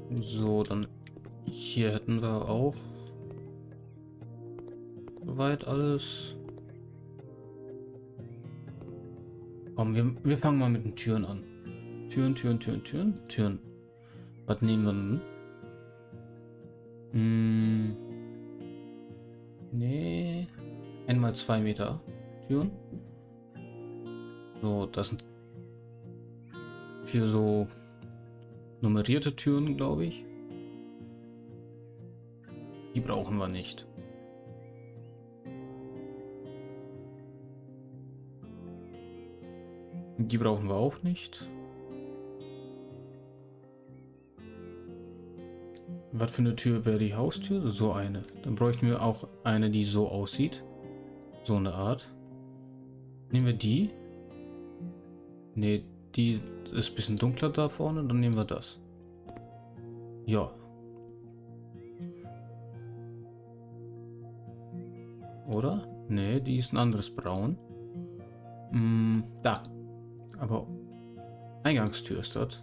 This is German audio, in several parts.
So, dann hier hätten wir auch soweit alles. Komm, wir fangen mal mit den Türen an. Türen. Was nehmen wir nun? Nee. 1 mal 2 Meter Türen. So, das sind für so nummerierte Türen, glaube ich. Die brauchen wir nicht. Die brauchen wir auch nicht. Was für eine Tür wäre die Haustür? So eine. Dann bräuchten wir auch eine, die so aussieht. So eine Art. Nehmen wir die. Ne, die ist ein bisschen dunkler da vorne. Dann nehmen wir das. Ja. Oder? Ne, die ist ein anderes Braun. Da. Aber Eingangstür ist das.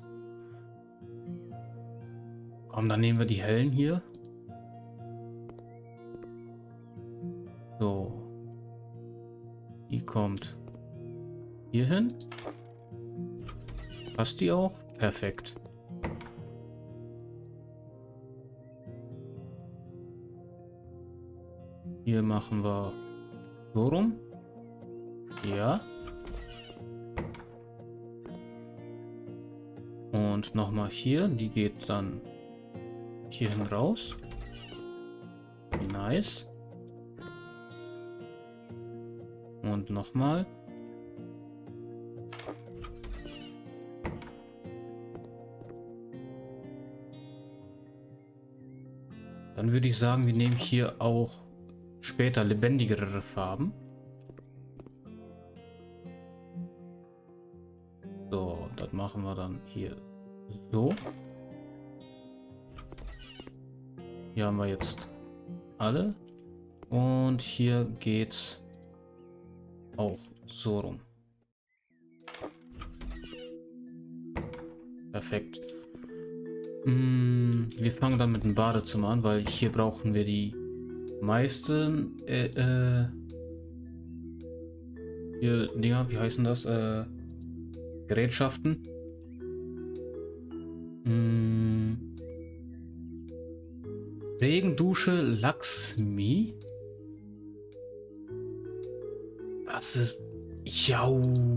Komm, dann nehmen wir die hellen hier. So. Die kommt hier hin. Passt die auch? Perfekt. Hier machen wir so rum. Ja. Und nochmal hier. Die geht dann hierhin raus. Nice. Und nochmal. Dann würde ich sagen, wir nehmen hier auch später lebendigere Farben. So, das machen wir dann hier so. Hier haben wir jetzt alle. Und hier geht's auch so rum. Perfekt. Wir fangen dann mit dem Badezimmer an, weil hier brauchen wir die meisten hier Dinger, wie heißen das? Gerätschaften. Regendusche Laxmi. Was ist? Jau.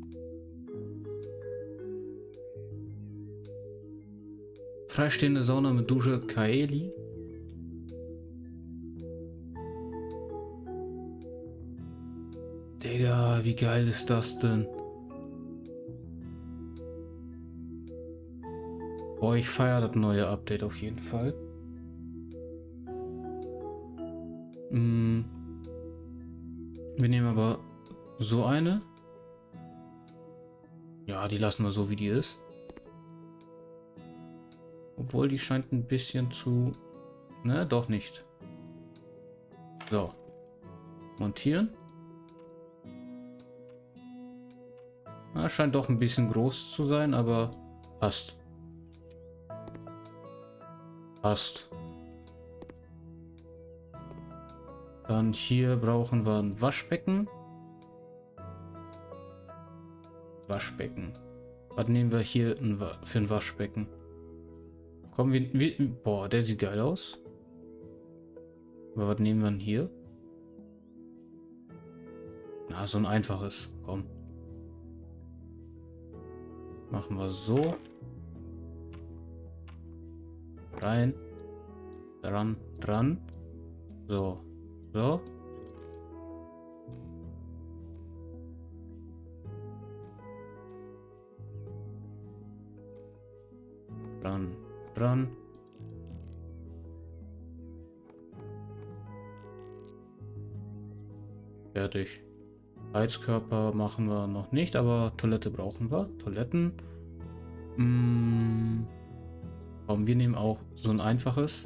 Freistehende Sauna mit Dusche Kaeli. Digga, wie geil ist das denn? Boah, ich feiere das neue Update auf jeden Fall. Wir nehmen aber so eine. Ja, die lassen wir so, wie die ist. Obwohl, die scheint ein bisschen zu... Ne, doch nicht. So. Montieren. Na, scheint doch ein bisschen groß zu sein, aber passt. Passt. Dann hier brauchen wir ein Waschbecken. Waschbecken. Was nehmen wir hier für ein Waschbecken? Komm, boah, der sieht geil aus. Aber was nehmen wir denn hier? Na, so ein einfaches. Komm. Machen wir so. Rein. Dran. So. So. Dran. Fertig. Heizkörper machen wir noch nicht, aber Toilette brauchen wir. Toiletten. Komm, wir nehmen auch so ein einfaches.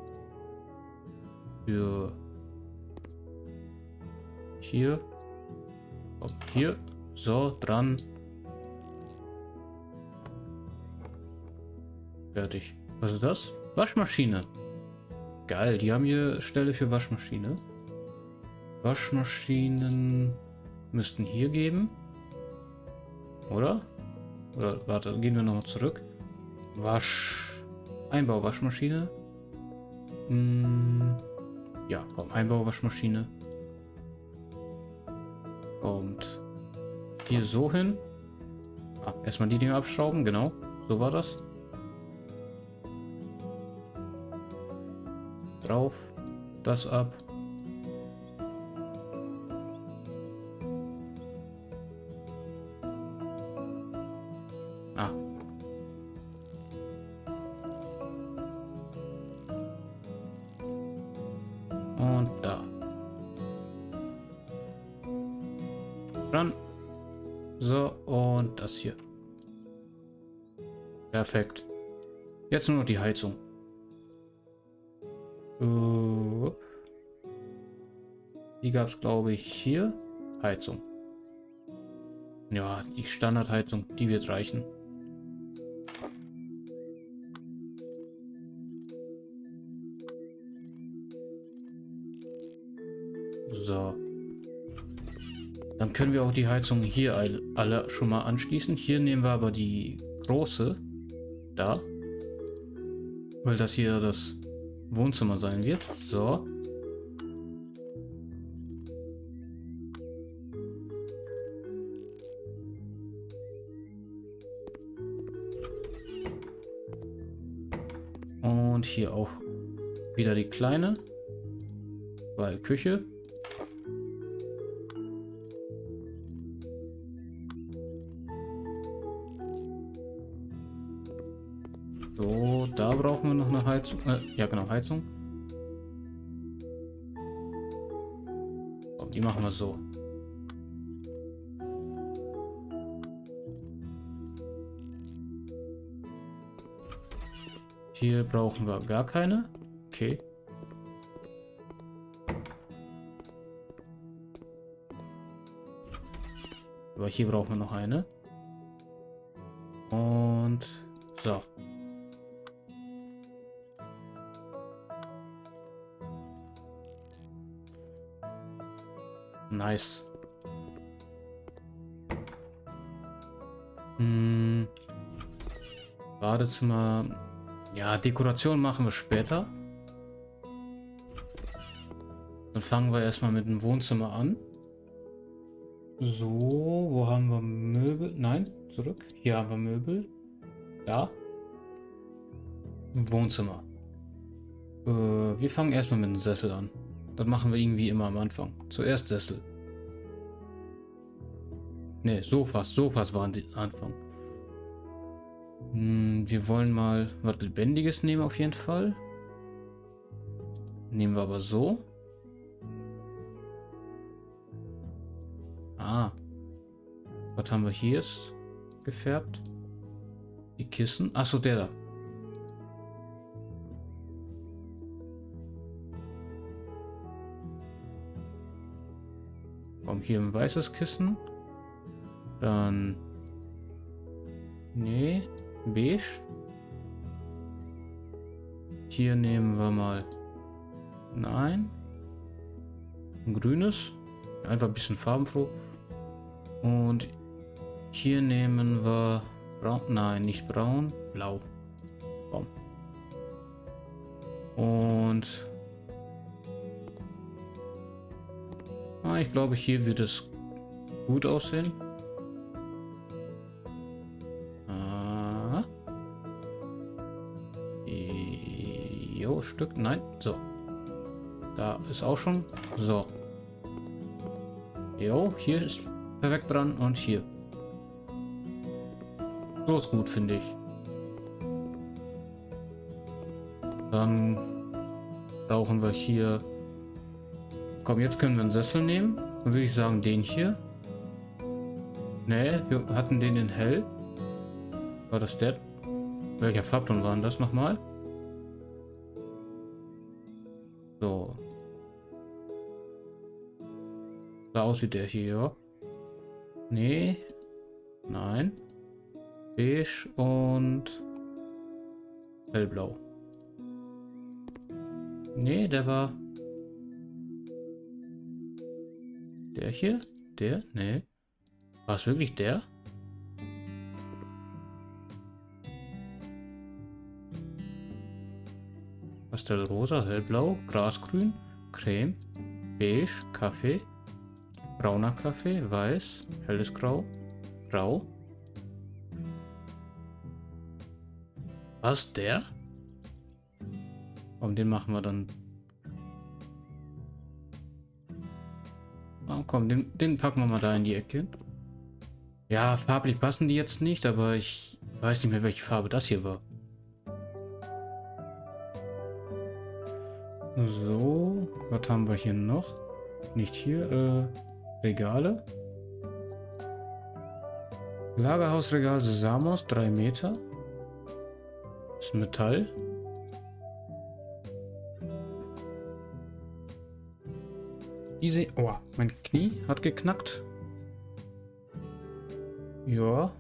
Für hier. Hier. So, dran. Fertig. Was ist das? Waschmaschine. Geil, die haben hier Stelle für Waschmaschine. Waschmaschinen müssten hier geben. Oder? Oder warte, gehen wir nochmal zurück. Einbauwaschmaschine. Ja, komm, Einbauwaschmaschine. Und hier so hin. Erstmal die Dinge abschrauben, genau. So war das. Drauf. Das ab. Und da. Dran. So, und das hier. Perfekt. Jetzt nur noch die Heizung. Die gab es, glaube ich, hier. Heizung. Ja, die Standardheizung, die wird reichen. So. Dann können wir auch die Heizung hier alle schon mal anschließen. Hier nehmen wir aber die große. Da. Weil das hier das Wohnzimmer sein wird. So. Und hier auch wieder die kleine. Weil Küche. So, da brauchen wir noch eine Heizung. Ja, genau, Heizung. So, die machen wir so. Hier brauchen wir gar keine. Okay. Aber hier brauchen wir noch eine. Und so. Nice. Badezimmer. Ja, Dekoration machen wir später. Dann fangen wir erstmal mit dem Wohnzimmer an. So, wo haben wir Möbel? Nein, zurück. Hier haben wir Möbel. Da. Wohnzimmer. Wir fangen erstmal mit dem Sessel an. Das machen wir irgendwie immer am Anfang. Zuerst Sessel. Ne, Sofas. Sofas waren die Anfang. Wir wollen mal was Lebendiges nehmen auf jeden Fall. Nehmen wir aber so. Was haben wir hier ist gefärbt? Die Kissen. Achso, der da. Komm, hier ein weißes Kissen. Dann. Nee, beige. Hier nehmen wir mal. Nein. Ein grünes. Einfach ein bisschen farbenfroh. Und hier nehmen wir braun. Nein, nicht braun. Blau. Komm. Und ich glaube, hier wird es gut aussehen. Jo, Stück. Nein. So. Da ist auch schon. So. Jo, hier ist perfekt dran und hier. So ist gut, finde ich. Dann brauchen wir hier. Komm, jetzt können wir einen Sessel nehmen. Dann würde ich sagen, den hier. Ne, wir hatten den in hell. War das der? Welcher Farbton war denn das nochmal? So. Da aussieht der hier, ja. Nee. Nein. Beige und Hellblau. Nee, der war... Der hier? Der? Nee. War es wirklich der? Pastellrosa, hellblau, grasgrün, creme, beige, Kaffee, brauner Kaffee, weiß, helles Grau, grau. Was, der? Und den machen wir dann. Oh, komm, den packen wir mal da in die Ecke. Ja, farblich passen die jetzt nicht, aber ich weiß nicht mehr, welche Farbe das hier war. So, was haben wir hier noch? Nicht hier, Regale. Lagerhausregal Sesamos, 3 Meter. Das ist Metall. Diese... Oh, mein Knie hat geknackt. Ja.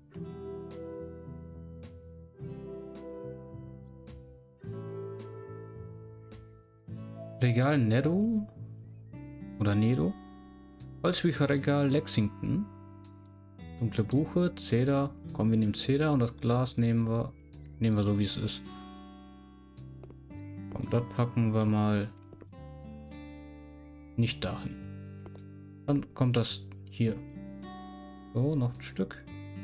Regal Nedo. Oder Nedo. Holzbücherregal Lexington. Dunkle Buche, Zeder. Komm, wir nehmen Zeder und das Glas nehmen wir so, wie es ist. Und das packen wir mal nicht dahin. Dann kommt das hier. So, noch ein Stück.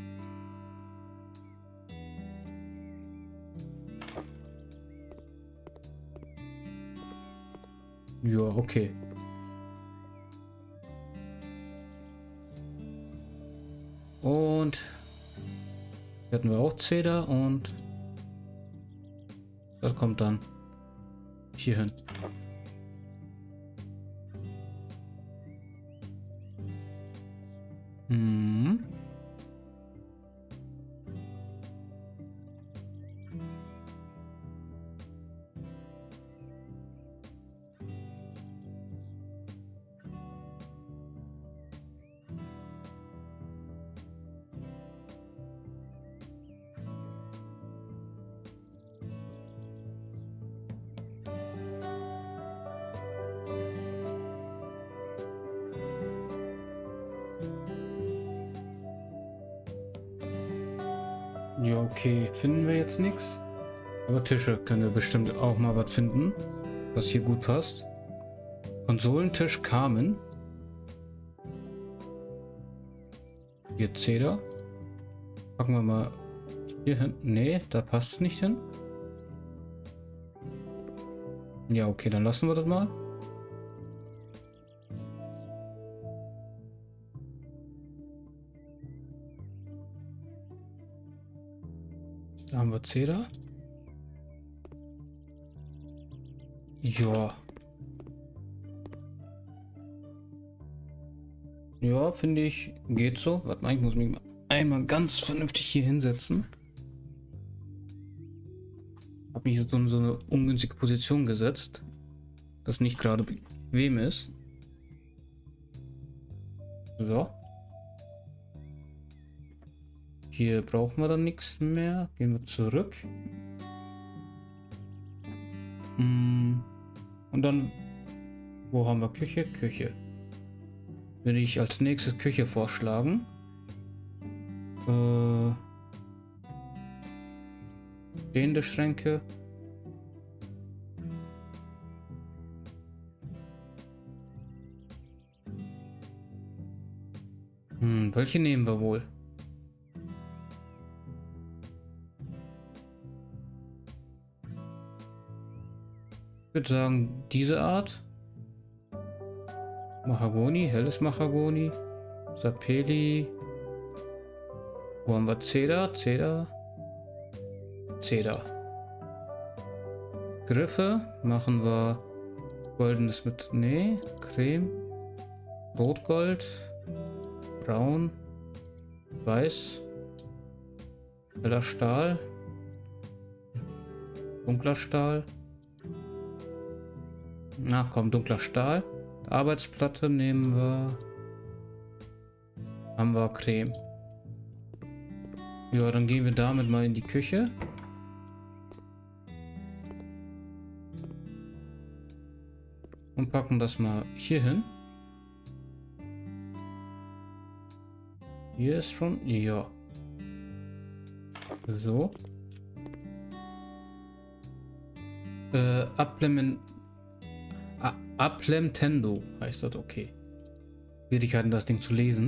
Ja, okay. Und hier hatten wir auch Zeder und das kommt dann hier hin. Hm. Ja, okay, finden wir jetzt nichts. Aber Tische können wir bestimmt auch mal was finden, was hier gut passt. Konsolentisch Carmen. Hier Zeder. Packen wir mal hier hin. Nee, da passt es nicht hin. Ja, okay, dann lassen wir das mal. Da haben wir Zeder. Ja. Ja, finde ich, geht so. Warte mal, ich muss mich einmal ganz vernünftig hier hinsetzen. Habe mich so in so eine ungünstige Position gesetzt, das nicht gerade bequem ist. So. Hier brauchen wir dann nichts mehr. Gehen wir zurück. Und dann, wo haben wir Küche? Küche. Würde ich als nächstes Küche vorschlagen. Stehende Schränke. Welche nehmen wir wohl? Ich würde sagen, diese Art. Mahagoni, helles Mahagoni. Sapeli. Wo haben wir Zeder? Zeder. Zeder. Griffe machen wir goldenes mit. Nee, Creme. Rotgold. Braun. Weiß. Heller Stahl. Dunkler Stahl. Na komm, dunkler Stahl. Arbeitsplatte nehmen wir. Haben wir Creme. Ja, dann gehen wir damit mal in die Küche. und packen das mal hier hin. Hier ist schon, ja. So. Applemtendo heißt das, okay. Schwierigkeiten, das Ding zu lesen.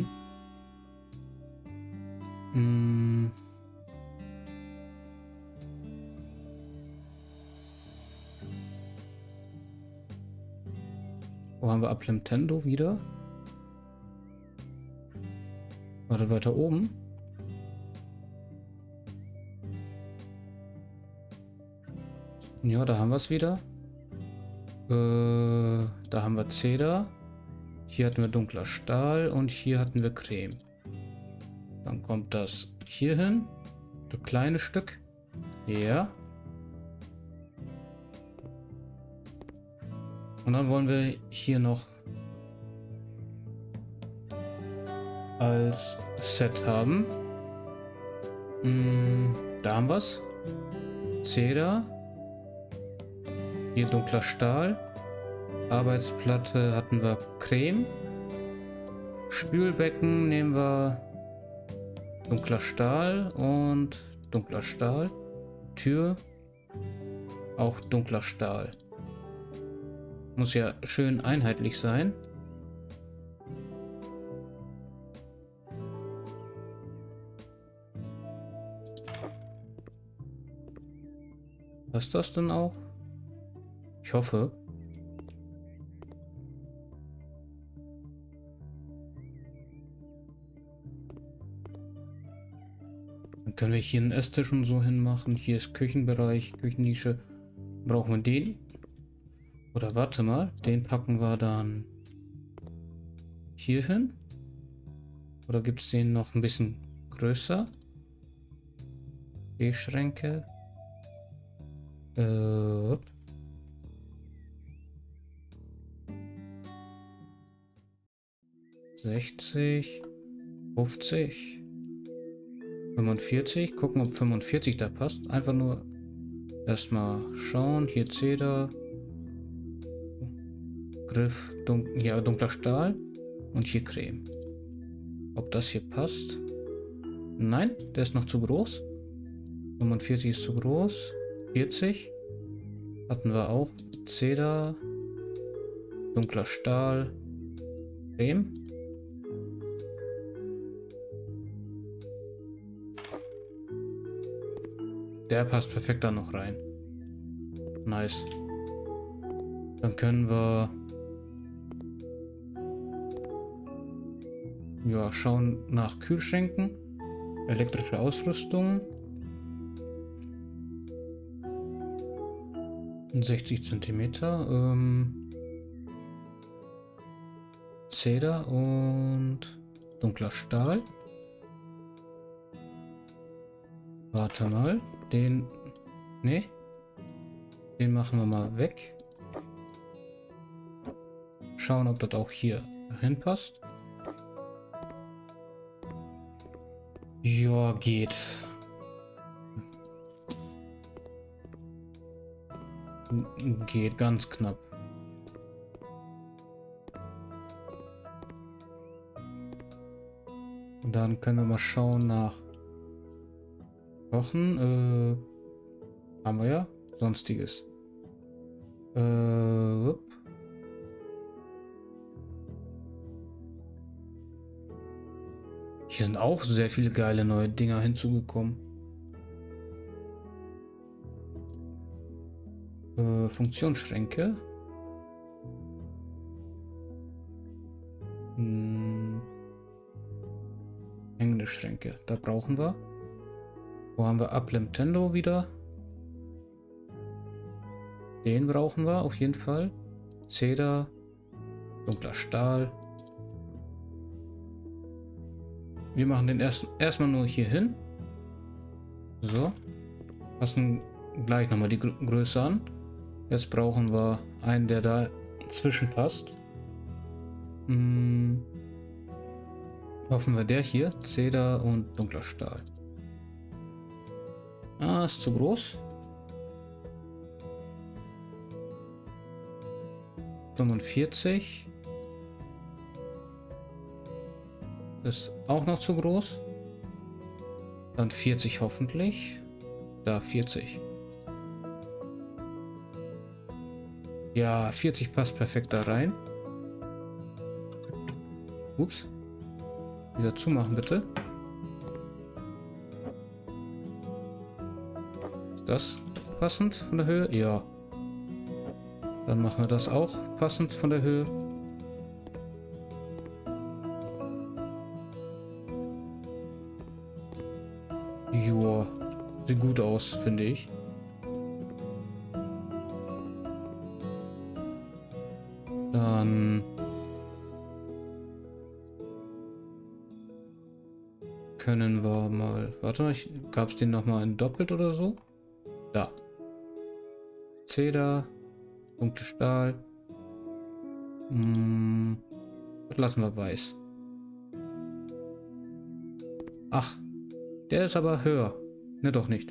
Wo haben wir Applemtendo wieder? Warte, weiter oben. Ja, da haben wir es wieder. Da haben wir Zeder. Hier hatten wir dunkler Stahl und hier hatten wir Creme. Dann kommt das hier hin. Das kleine Stück. Ja. Und dann wollen wir hier noch als Set haben. Da haben wir es. Zeder. Hier dunkler Stahl. Arbeitsplatte hatten wir Creme. Spülbecken nehmen wir dunkler Stahl und dunkler Stahl. Tür auch dunkler Stahl. Muss ja schön einheitlich sein. Passt das denn auch? Ich hoffe. Dann können wir hier einen Esstisch und so hinmachen. Hier ist Küchenbereich, Küchennische. Brauchen wir den? Oder warte mal, den packen wir dann hier hin. Oder gibt es den noch ein bisschen größer? Schränke. 60, 50, 45. Gucken, ob 45 da passt. Einfach nur erstmal schauen. Hier Zeder. Griff, ja, dunkler Stahl. Und hier Creme. Ob das hier passt? Nein, der ist noch zu groß. 45 ist zu groß. 40 hatten wir auch. Zeder. Dunkler Stahl. Creme. Der passt perfekt da noch rein. Nice. Dann können wir ja schauen nach Kühlschränken. Elektrische Ausrüstung. 60 Zentimeter. Zeder und dunkler Stahl. Warte mal. Den. Ne. Den machen wir mal weg. Schauen, ob das auch hier hinpasst. Ja, geht. Geht ganz knapp. Und dann können wir mal schauen nach Kochen. Haben wir ja. Sonstiges. Hier sind auch sehr viele geile neue Dinger hinzugekommen. Funktionsschränke. Hängende Schränke. Da brauchen wir. Wo haben wir Applemtendo wieder? Den brauchen wir auf jeden Fall. Zeder. Dunkler Stahl. Wir machen den erstmal nur hier hin. So. Passen gleich nochmal die Größe an. Jetzt brauchen wir einen, der da zwischen passt. Hoffen wir der hier. Zeder und dunkler Stahl. Ah, ist zu groß. 45. Ist auch noch zu groß. Dann 40 hoffentlich. Da 40. Ja, 40 passt perfekt da rein. Ups. Wieder zumachen, bitte. Ist das passend von der Höhe? Ja. Dann machen wir das auch passend von der Höhe. Joa. Sieht gut aus, finde ich. Dann können wir mal... Warte mal, gab es den nochmal in doppelt oder so? Da. Zeder. Dunkle Stahl. Das lassen wir weiß. Ach, der ist aber höher. Ne, doch nicht.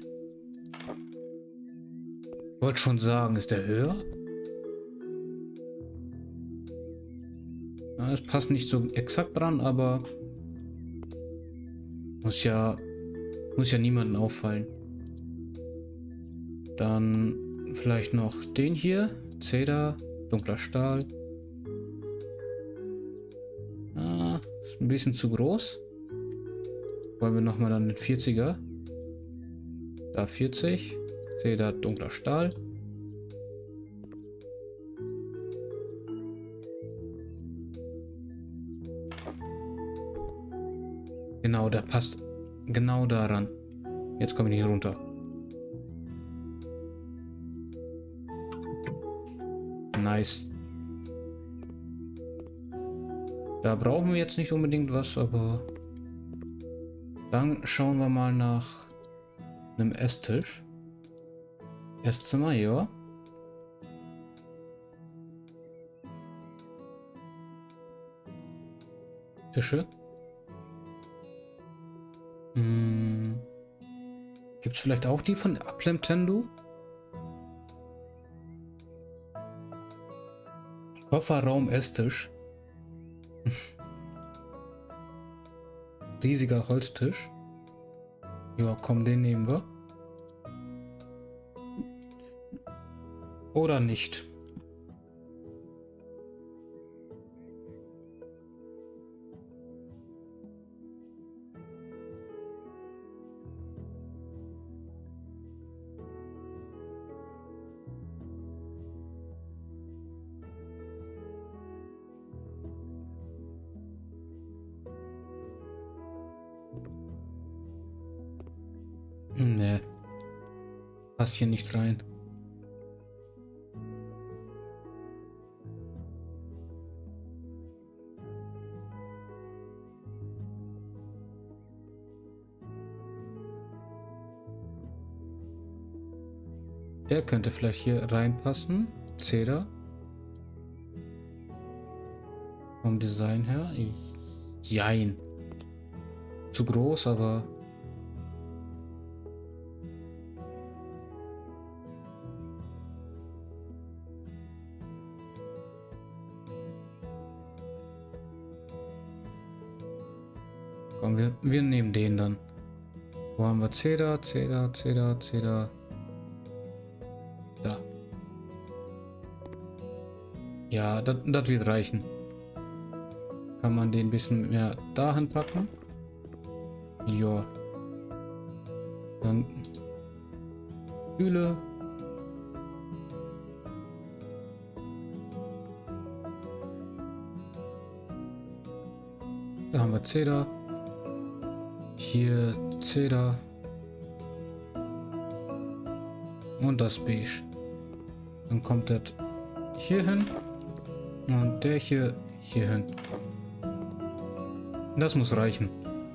Wollte schon sagen, ist der höher? Ja, es passt nicht so exakt dran, aber muss ja niemandem auffallen. Dann vielleicht noch den hier. Zeder, dunkler Stahl. Ah, ist ein bisschen zu groß. Wollen wir nochmal dann den 40er. Da 40. Zeder, dunkler Stahl. Genau, der passt genau daran. Jetzt komme ich nicht runter. Nice. Da brauchen wir jetzt nicht unbedingt was, aber dann schauen wir mal nach einem Esstisch. Esszimmer, ja. Tische. Gibt es vielleicht auch die von Nintendo? Kofferraum, Esstisch. Riesiger Holztisch. Ja, komm, den nehmen wir. Oder nicht. Nee. Passt hier nicht rein. Der könnte vielleicht hier reinpassen. Zeder. Vom Design her. Jein. Zu groß, aber... Komm, wir nehmen den dann. Wo haben wir Zeder, Zeder, Zeder, Zeder? Da. Ja, das wird reichen. Kann man den ein bisschen mehr dahin packen? Ja. Dann Stühle. Da haben wir Zeder. Hier Zeder. Und das Beige. Dann kommt das hier hin. Und der hier hin. Das muss reichen.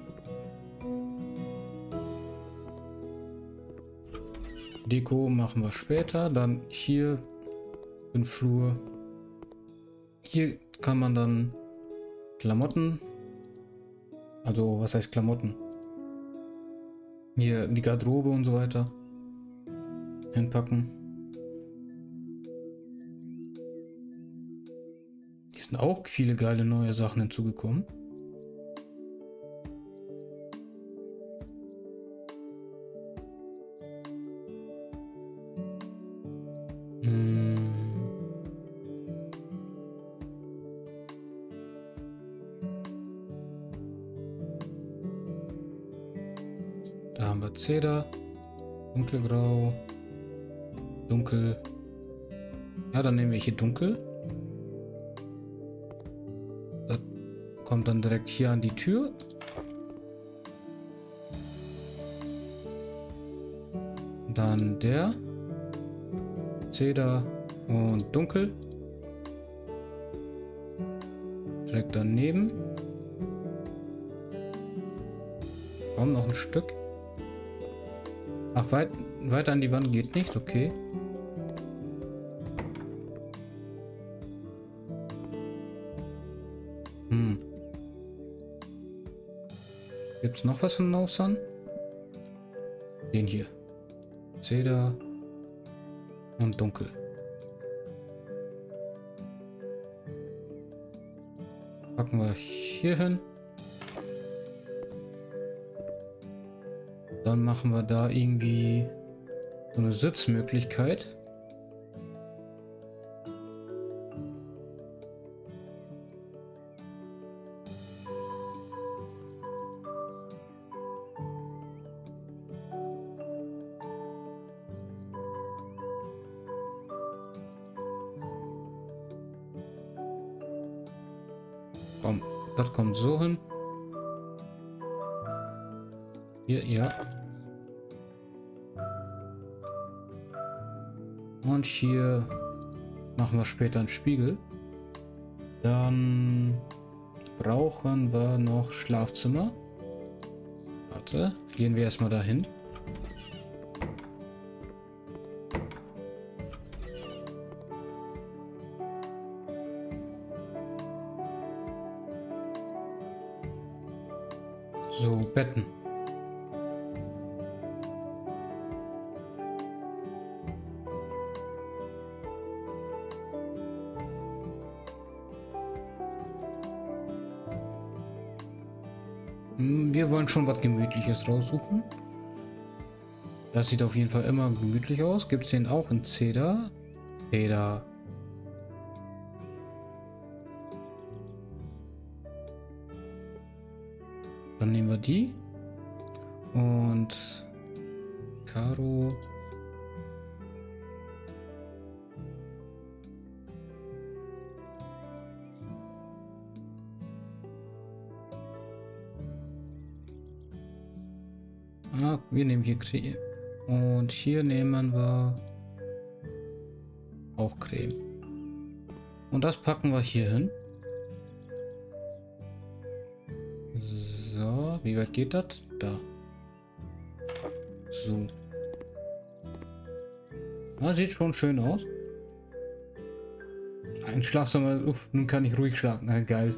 Deko machen wir später. Dann hier im Flur. Hier kann man dann Klamotten. Also was heißt Klamotten? Hier die Garderobe und so weiter hinpacken. sind auch viele geile neue Sachen hinzugekommen. Da haben wir Zeder, dunkelgrau, dunkel. Ja, dann nehmen wir hier dunkel. Das kommt dann direkt hier an die Tür. Dann der Zeder und dunkel. Direkt daneben. Komm, noch ein Stück. Ach, weiter an die Wand geht nicht, okay. Gibt's noch was von Nausan? Den hier. Zeder und dunkel. Packen wir hier hin. Dann machen wir da irgendwie so eine Sitzmöglichkeit. Komm, das kommt so hin. Hier, ja. Und hier machen wir später einen Spiegel. Dann brauchen wir noch Schlafzimmer. Warte, gehen wir erstmal dahin. So, Betten. Wir wollen schon was Gemütliches raussuchen. Das sieht auf jeden Fall immer gemütlich aus. Gibt es den auch in Zeder? Zeder. Dann nehmen wir die. Und Karo. Ah, wir nehmen hier Creme. Und hier nehmen wir auch Creme. Und das packen wir hier hin. So, wie weit geht das? Da. So. Das sieht schon schön aus. Ein Schlafzimmer. Uff, nun kann ich ruhig schlafen. Na, geil.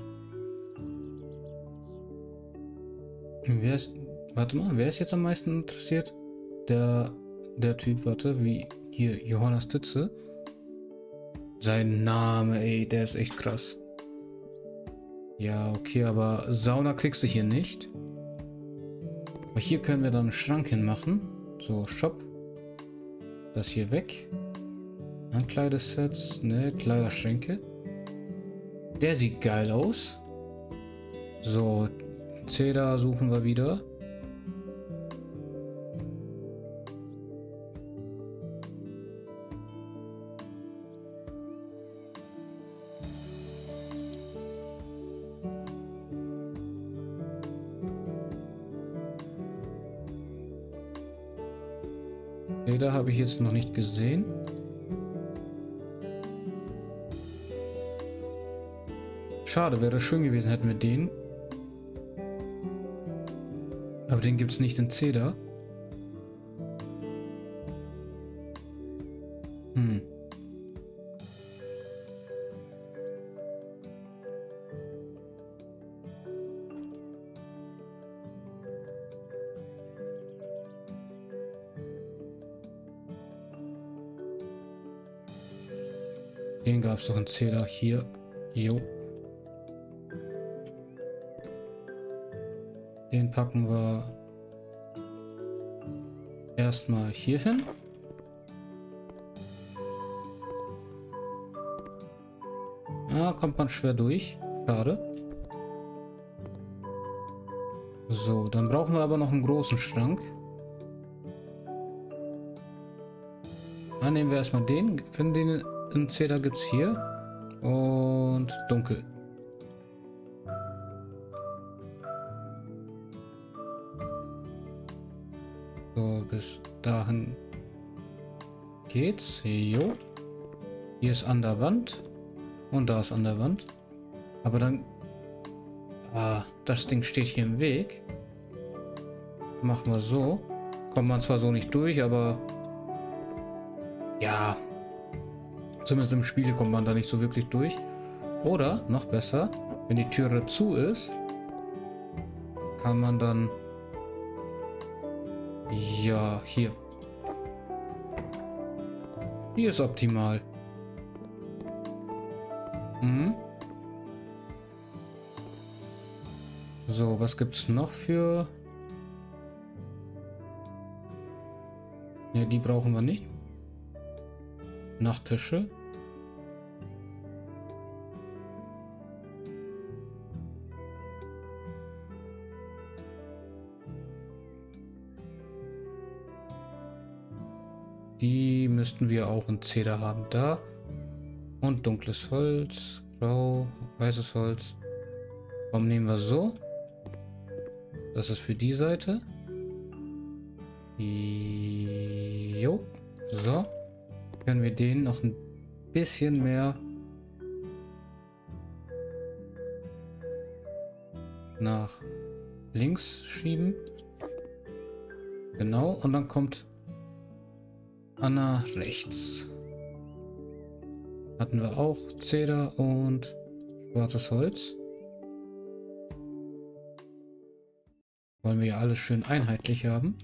Warte mal, wer ist jetzt am meisten interessiert? Der Typ, warte, wie hier, Johannes Titze. Sein Name, ey, der ist echt krass. Ja, okay, aber Sauna kriegst du hier nicht. Aber hier können wir dann einen Schrank hinmachen. So, Shop. Das hier weg. Ankleidesets, ne, Kleiderschränke. Der sieht geil aus. So, Zeder suchen wir wieder. Da habe ich jetzt noch nicht gesehen. Schade, wäre schön gewesen, hätten wir den. Aber den gibt es nicht in Zeder. Den gab es doch in Zeder hier. Jo. Den packen wir erstmal hier hin. Ja, kommt man schwer durch. Schade. So, dann brauchen wir aber noch einen großen Schrank. Dann nehmen wir erstmal den. Finden den in Zeder gibt es hier. Und dunkel. So, bis dahin geht's. Jo. Hier ist an der Wand. Und da ist an der Wand. Aber dann... Ah, das Ding steht hier im Weg. Machen wir so. Kommt man zwar so nicht durch, aber... Ja. Zumindest im Spiel kommt man da nicht so wirklich durch. Oder, noch besser, wenn die Türe zu ist, kann man dann... Ja, hier. Hier ist optimal. Mhm. So, was gibt's noch für... Ja, die brauchen wir nicht. Nachttische. Die müssten wir auch in Zeder haben. Da. Und dunkles Holz. Grau. Weißes Holz. Warum nehmen wir so? Das ist für die Seite. Jo. So. Können wir den noch ein bisschen mehr nach links schieben. Genau. Und dann kommt Anna rechts. Hatten wir auch Zeder und schwarzes Holz. Wollen wir ja alles schön einheitlich haben.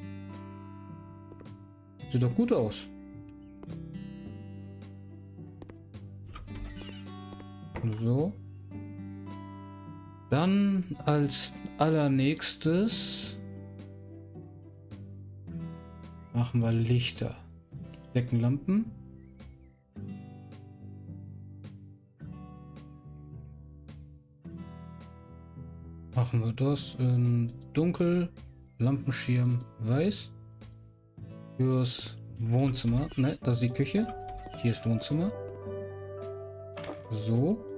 Sieht doch gut aus. So. Dann als allernächstes machen wir Lichter. Deckenlampen. Machen wir das in dunkel, Lampenschirm weiß. Fürs Wohnzimmer. Ne, das ist die Küche. Hier ist Wohnzimmer. So.